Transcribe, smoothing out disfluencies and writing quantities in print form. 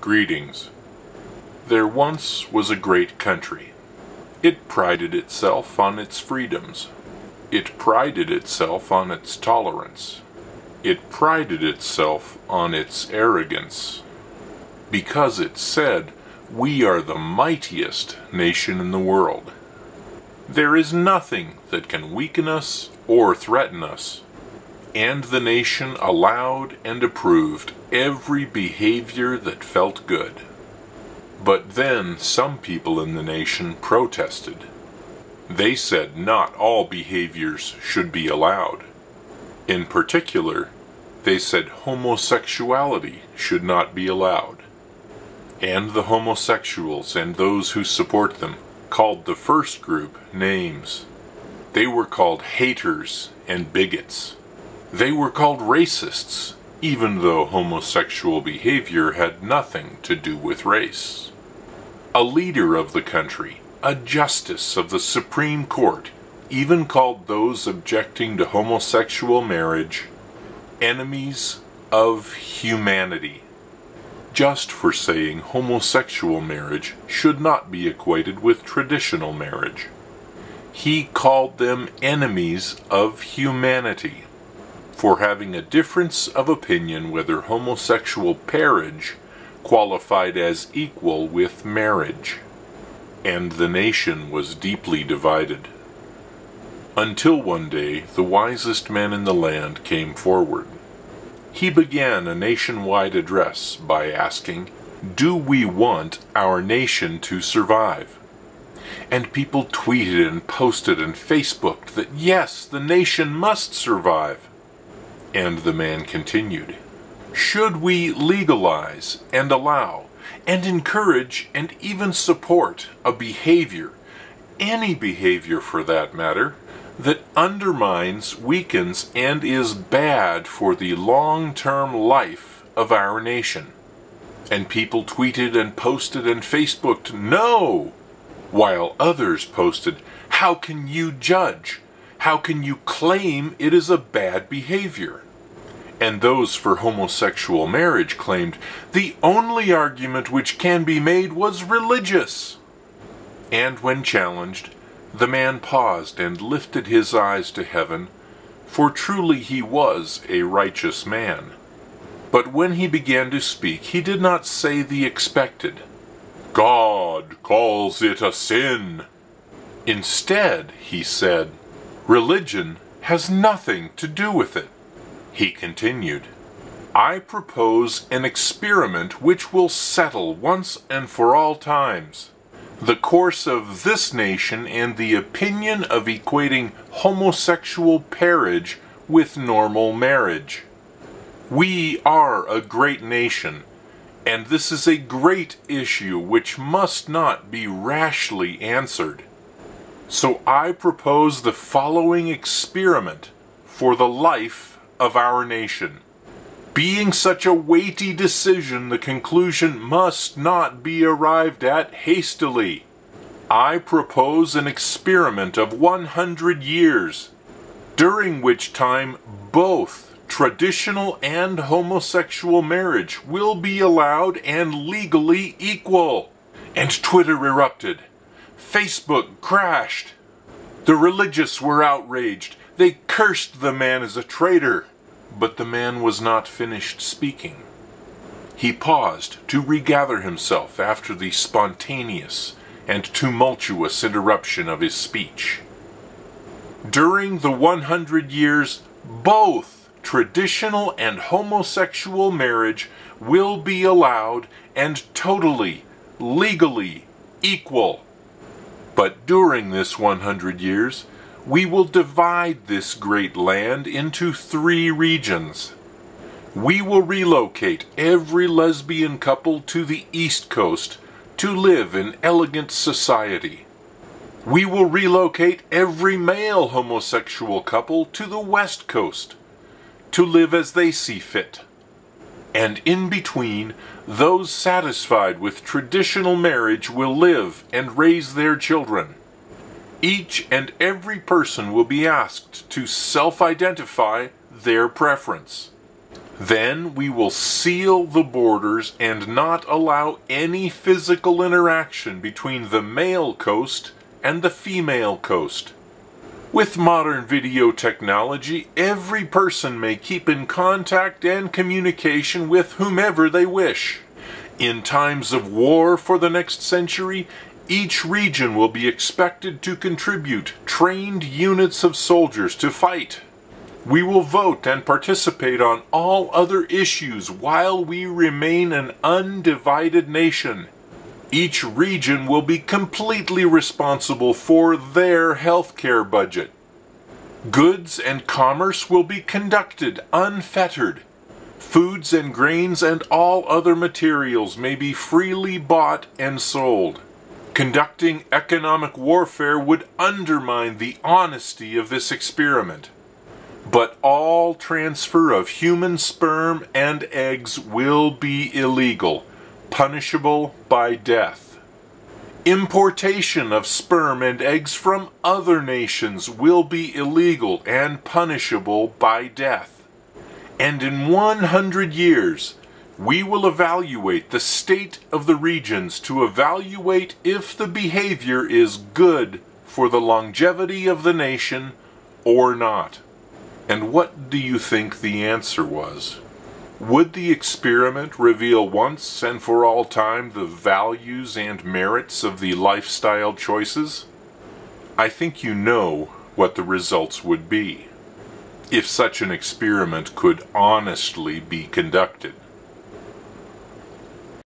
Greetings. There once was a great country. It prided itself on its freedoms. It prided itself on its tolerance. It prided itself on its arrogance. Because it said, "We are the mightiest nation in the world. There is nothing that can weaken us or threaten us." And the nation allowed and approved every behavior that felt good. But then some people in the nation protested. They said not all behaviors should be allowed. In particular, they said homosexuality should not be allowed. And the homosexuals and those who support them called the first group names. They were called haters and bigots. They were called racists, even though homosexual behavior had nothing to do with race. A leader of the country, a justice of the Supreme Court, even called those objecting to homosexual marriage enemies of humanity, just for saying homosexual marriage should not be equated with traditional marriage. He called them enemies of humanity for having a difference of opinion whether homosexual pairage qualified as equal with marriage. And the nation was deeply divided. Until one day, the wisest man in the land came forward. He began a nationwide address by asking, "Do we want our nation to survive?" And people tweeted and posted and Facebooked that yes, the nation must survive. And the man continued, "Should we legalize and allow and encourage and even support a behavior, any behavior for that matter, that undermines, weakens, and is bad for the long-term life of our nation?" And people tweeted and posted and Facebooked, "No!" While others posted, "How can you judge? How can you claim it is a bad behavior?" And those for homosexual marriage claimed the only argument which can be made was religious. And when challenged, the man paused and lifted his eyes to heaven, for truly he was a righteous man. But when he began to speak, he did not say the expected, "God calls it a sin." Instead, he said, "Religion has nothing to do with it." He continued, "I propose an experiment which will settle once and for all times the course of this nation and the opinion of equating homosexual pairage with normal marriage. We are a great nation, and this is a great issue which must not be rashly answered. So I propose the following experiment for the life of our nation. Being such a weighty decision, the conclusion must not be arrived at hastily. I propose an experiment of 100 years, during which time both traditional and homosexual marriage will be allowed and legally equal." And Twitter erupted. Facebook crashed. The religious were outraged. They cursed the man as a traitor. But the man was not finished speaking. He paused to regather himself after the spontaneous and tumultuous interruption of his speech. During the 100 years, both traditional and homosexual marriage will be allowed and totally, legally equal. But during this 100 years, we will divide this great land into 3 regions. We will relocate every lesbian couple to the East Coast to live in elegant society. We will relocate every male homosexual couple to the West Coast to live as they see fit. And in between, those satisfied with traditional marriage will live and raise their children. Each and every person will be asked to self-identify their preference. Then we will seal the borders and not allow any physical interaction between the male coast and the female coast. With modern video technology, every person may keep in contact and communication with whomever they wish. In times of war for the next century, each region will be expected to contribute trained units of soldiers to fight. We will vote and participate on all other issues while we remain an undivided nation. Each region will be completely responsible for their healthcare budget. Goods and commerce will be conducted unfettered. Foods and grains and all other materials may be freely bought and sold. Conducting economic warfare would undermine the honesty of this experiment. But all transfer of human sperm and eggs will be illegal, punishable by death. Importation of sperm and eggs from other nations will be illegal and punishable by death. And in 100 years, we will evaluate the state of the regions to evaluate if the behavior is good for the longevity of the nation or not. And what do you think the answer was? Would the experiment reveal once and for all time the values and merits of the lifestyle choices? I think you know what the results would be, if such an experiment could honestly be conducted.